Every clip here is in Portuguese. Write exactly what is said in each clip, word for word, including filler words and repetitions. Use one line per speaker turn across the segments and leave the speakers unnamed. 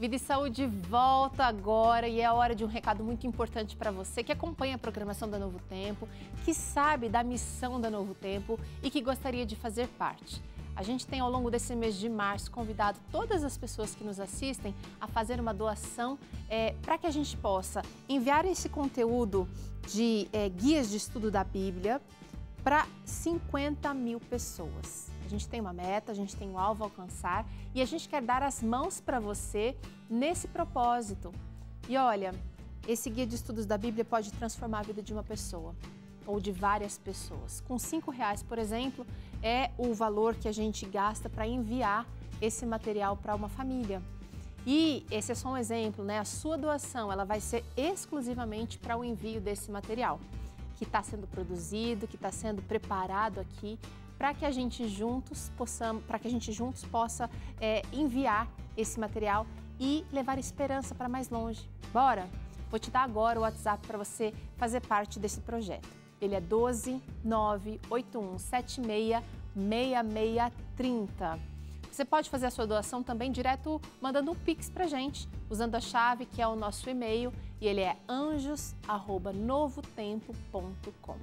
Vida e Saúde volta agora e é hora de um recado muito importante para você que acompanha a programação da Novo Tempo, que sabe da missão da Novo Tempo e que gostaria de fazer parte. A gente tem ao longo desse mês de março convidado todas as pessoas que nos assistem a fazer uma doação é, para que a gente possa enviar esse conteúdo de é, guias de estudo da Bíblia para cinquenta mil pessoas. A gente tem uma meta, a gente tem um alvo a alcançar e a gente quer dar as mãos para você nesse propósito. E olha, esse guia de estudos da Bíblia pode transformar a vida de uma pessoa ou de várias pessoas. Com cinco reais, por exemplo, é o valor que a gente gasta para enviar esse material para uma família. E esse é só um exemplo, né? A sua doação ela vai ser exclusivamente para o envio desse material, que está sendo produzido, que está sendo preparado aqui, para que a gente juntos possamos, para que a gente juntos possa é, enviar esse material e levar esperança para mais longe. Bora? Vou te dar agora o WhatsApp para você fazer parte desse projeto. Ele é doze nove oito um sete seis seis seis três zero. Você pode fazer a sua doação também direto mandando um Pix para a gente, usando a chave que é o nosso e-mail, e ele é anjos arroba novotempo ponto com.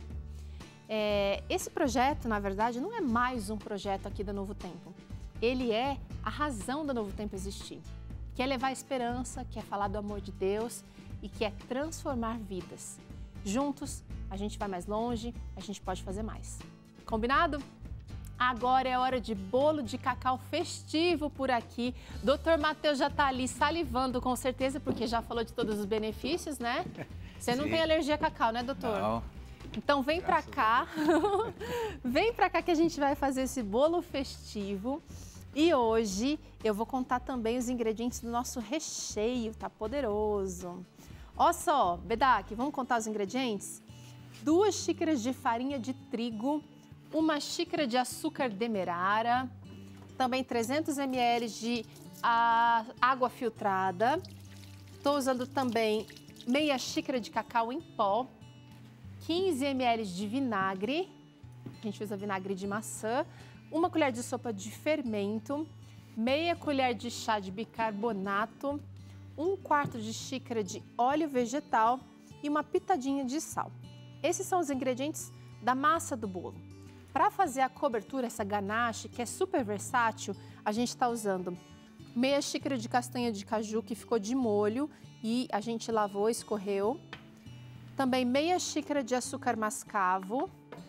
É, esse projeto, na verdade, não é mais um projeto aqui da Novo Tempo. Ele é a razão da Novo Tempo existir, que é levar esperança, que é falar do amor de Deus e que é transformar vidas. Juntos, a gente vai mais longe, a gente pode fazer mais. Combinado? Agora é hora de bolo de cacau festivo por aqui. doutor Matheus já está ali salivando com certeza, porque já falou de todos os benefícios, né? Você não
Sim.
tem alergia a cacau, né, doutor?
Não.
Então vem pra cá, vem pra cá que a gente vai fazer esse bolo festivo. E hoje eu vou contar também os ingredientes do nosso recheio, tá poderoso. Olha só, Bedak, vamos contar os ingredientes? Duas xícaras de farinha de trigo, uma xícara de açúcar demerara, também trezentos mililitros de a, água filtrada. Estou usando também meia xícara de cacau em pó, quinze mililitros de vinagre, a gente usa vinagre de maçã, uma colher de sopa de fermento, meia colher de chá de bicarbonato, um quarto de xícara de óleo vegetal e uma pitadinha de sal. Esses são os ingredientes da massa do bolo. Para fazer a cobertura, essa ganache, que é super versátil, a gente está usando meia xícara de castanha de caju que ficou de molho e a gente lavou, escorreu. Também meia xícara de açúcar mascavo,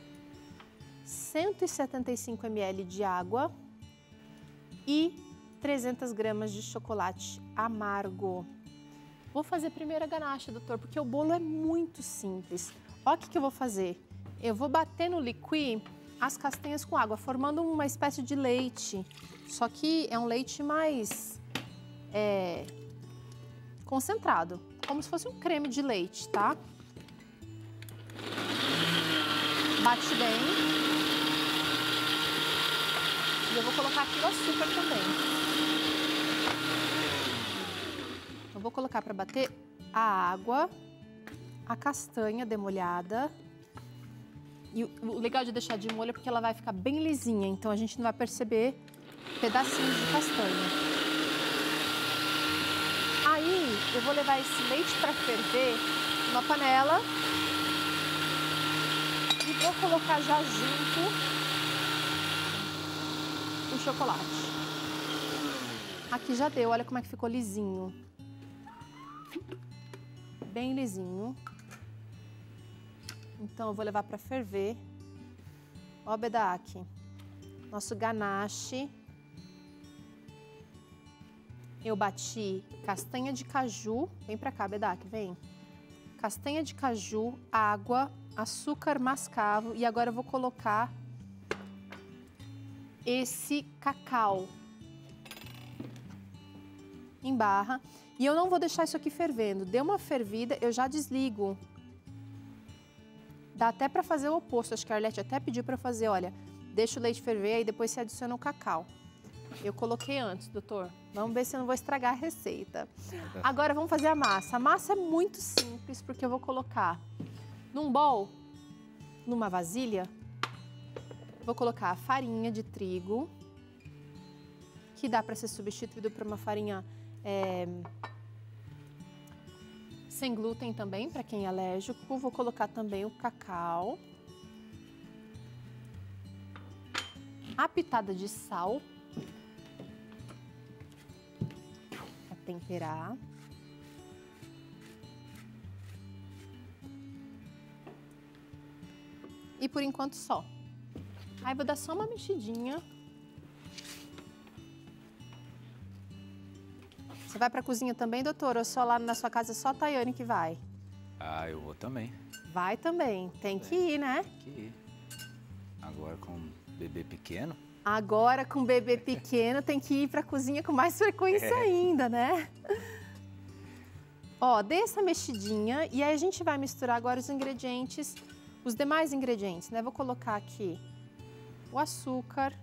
cento e setenta e cinco mililitros de água e trezentas gramas de chocolate amargo. Vou fazer primeiro a ganache, doutor, porque o bolo é muito simples. Olha o que, que eu vou fazer. Eu vou bater no liqui as castanhas com água, formando uma espécie de leite. Só que é um leite mais é, concentrado, como se fosse um creme de leite, tá? Bate bem. E eu vou colocar aqui o açúcar também. Eu vou colocar para bater a água, a castanha demolhada. E o legal de deixar de molho é porque ela vai ficar bem lisinha, então a gente não vai perceber pedacinhos de castanha. Aí eu vou levar esse leite para ferver numa panela. E vou colocar já junto o chocolate. Aqui já deu, olha como é que ficou lisinho. Bem lisinho. Então eu vou levar para ferver. Ó, Bedak, nosso ganache. Eu bati castanha de caju. Vem para cá, Bedak, vem. Castanha de caju, água, açúcar mascavo e agora eu vou colocar esse cacau em barra e eu não vou deixar isso aqui fervendo. Deu uma fervida, eu já desligo. Dá até para fazer o oposto, acho que a Arlete até pediu para fazer, olha, deixa o leite ferver e depois você adiciona o cacau. Eu coloquei antes, doutor. Vamos ver se eu não vou estragar a receita. Agora vamos fazer a massa. A massa é muito simples porque eu vou colocar num bowl, numa vasilha, vou colocar a farinha de trigo, que dá para ser substituído por uma farinha é, sem glúten também, para quem é alérgico. Vou colocar também o cacau. A pitada de sal. Para temperar. E por enquanto só. Aí vou dar só uma mexidinha. Você vai pra cozinha também, doutor? Ou só lá na sua casa, só a Tayane que vai?
Ah, eu vou também.
Vai também. Tem que ir, né?
Tem que ir. Agora com bebê pequeno.
Agora com bebê pequeno tem que ir pra cozinha com mais frequência é. ainda, né? Ó, dê essa mexidinha e aí a gente vai misturar agora os ingredientes, os demais ingredientes, né? Vou colocar aqui o açúcar,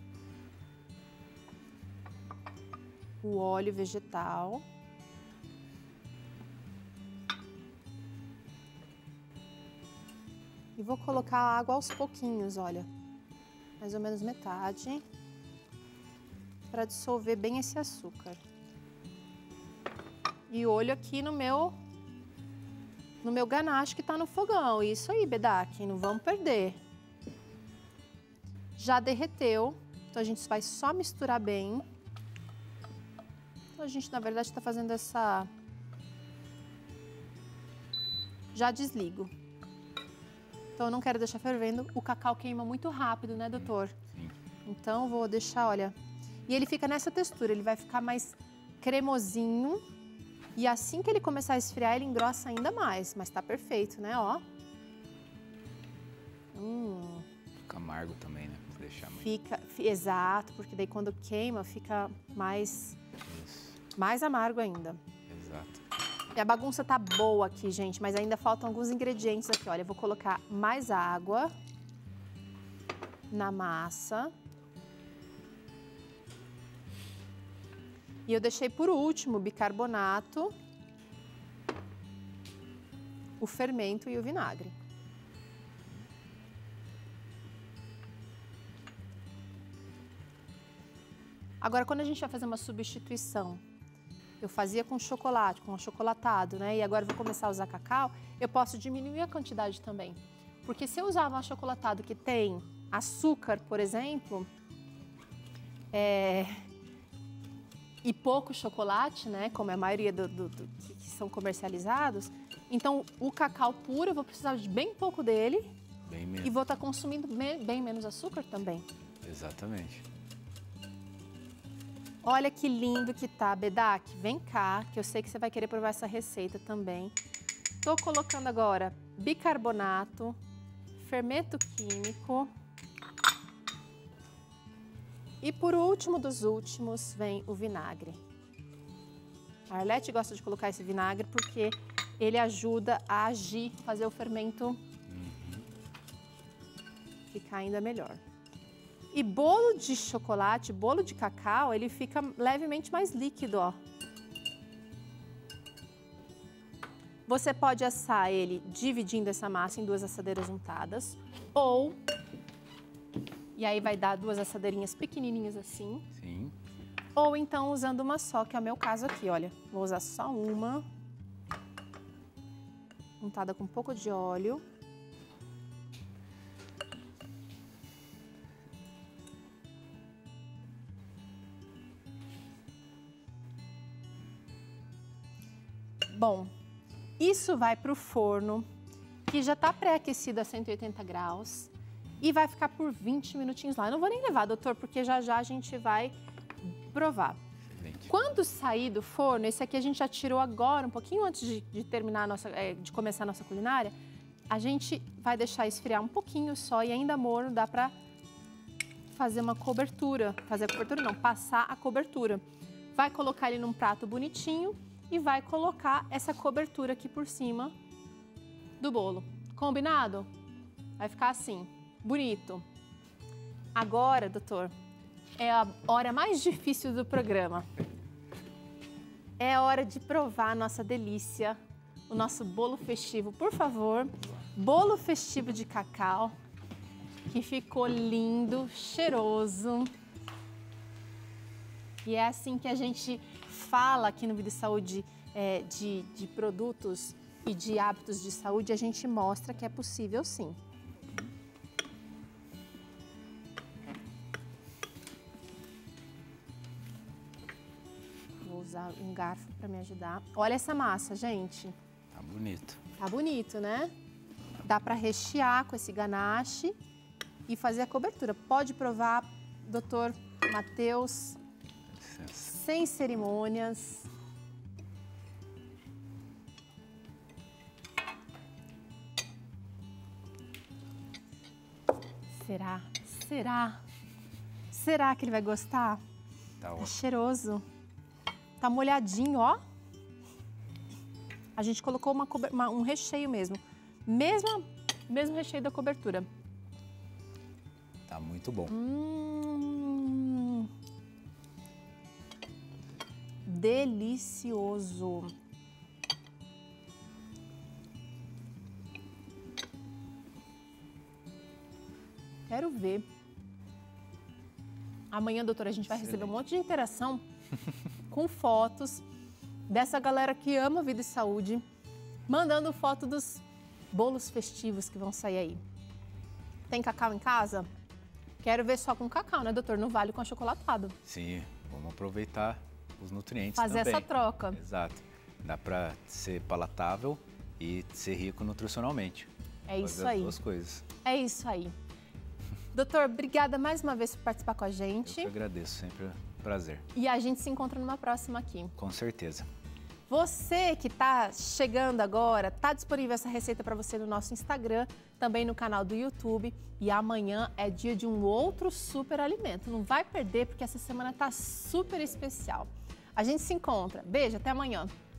o óleo vegetal, e vou colocar a água aos pouquinhos, olha, mais ou menos metade, para dissolver bem esse açúcar. E olho aqui no meu, no meu ganache que tá no fogão. Isso aí, Bedak, não vamos perder. Já derreteu, então a gente vai só misturar bem. Então a gente, na verdade, está fazendo essa... Já desligo. Então eu não quero deixar fervendo. O cacau queima muito rápido, né, doutor?
Sim.
Então vou deixar, olha... E ele fica nessa textura, ele vai ficar mais cremosinho. E assim que ele começar a esfriar, ele engrossa ainda mais. Mas tá perfeito, né, ó. Hum.
Fica amargo também, né? Pra deixar mais...
Fica, exato, porque daí quando queima, fica mais...
Isso.
Mais amargo ainda.
Exato.
E a bagunça tá boa aqui, gente, mas ainda faltam alguns ingredientes aqui. Olha, eu vou colocar mais água na massa. E eu deixei por último o bicarbonato, o fermento e o vinagre. Agora, quando a gente vai fazer uma substituição, eu fazia com chocolate, com achocolatado, né? E agora eu vou começar a usar cacau, eu posso diminuir a quantidade também. Porque se eu usar um achocolatado que tem açúcar, por exemplo, é... e pouco chocolate, né? Como é a maioria do, do, do, que, que são comercializados, então o cacau puro eu vou precisar de bem pouco dele.
Bem menos.
E vou estar consumindo bem, bem menos açúcar também.
Exatamente.
Olha que lindo que tá, Bedak. Vem cá, que eu sei que você vai querer provar essa receita também. Tô colocando agora bicarbonato, fermento químico. E por último dos últimos vem o vinagre. A Arlete gosta de colocar esse vinagre porque ele ajuda a agir, fazer o fermento uhum. ficar ainda melhor. E bolo de chocolate, bolo de cacau, ele fica levemente mais líquido, ó. Você pode assar ele dividindo essa massa em duas assadeiras untadas, ou... E aí vai dar duas assadeirinhas pequenininhas assim.
Sim.
Ou então usando uma só, que é o meu caso aqui, olha. Vou usar só uma. Untada com um pouco de óleo. Bom, isso vai para o forno, que já está pré-aquecido a cento e oitenta graus, e vai ficar por vinte minutinhos lá. Eu não vou nem levar, doutor, porque já já a gente vai provar. Excelente. Quando sair do forno, esse aqui a gente já tirou agora, um pouquinho antes de, de terminar a nossa, é, de começar a nossa culinária, a gente vai deixar esfriar um pouquinho só e ainda morno, dá para fazer uma cobertura, fazer a cobertura não, passar a cobertura. Vai colocar ele num prato bonitinho e vai colocar essa cobertura aqui por cima do bolo. Combinado? Vai ficar assim, bonito. Agora, doutor, é a hora mais difícil do programa. É a hora de provar a nossa delícia, o nosso bolo festivo. Por favor, bolo festivo de cacau, que ficou lindo, cheiroso. E é assim que a gente fala aqui no Vida e Saúde é, de, de produtos e de hábitos de saúde, a gente mostra que é possível sim. Vou usar um garfo para me ajudar. Olha essa massa, gente.
Tá bonito.
Tá bonito, né? Dá para rechear com esse ganache e fazer a cobertura. Pode provar, doutor Matheus, sem cerimônias. Será? Será? Será que ele vai gostar?
Tá ótimo.
Tá cheiroso. Tá molhadinho, ó. A gente colocou uma, uma, um recheio mesmo. Mesmo, mesmo recheio da cobertura.
Tá muito bom.
Hum, delicioso. Quero ver. Amanhã, doutora, a gente vai
Excelente.
receber um monte de interação com fotos dessa galera que ama vida e saúde, mandando foto dos bolos festivos que vão sair aí. Tem cacau em casa? Quero ver só com cacau, né, doutor? Não vale com achocolatado.
Sim, vamos aproveitar os nutrientes
Fazer
também.
essa troca.
Exato. Dá para ser palatável e ser rico nutricionalmente.
É isso
Fazer
aí.
as duas coisas.
É isso aí. Doutor, obrigada mais uma vez por participar com a
Eu
gente.
que agradeço, sempre um prazer.
E a gente se encontra numa próxima aqui.
Com certeza.
Você que está chegando agora, está disponível essa receita para você no nosso Instagram, também no canal do YouTube. E amanhã é dia de um outro super alimento. Não vai perder, porque essa semana está super especial. A gente se encontra. Beijo, até amanhã.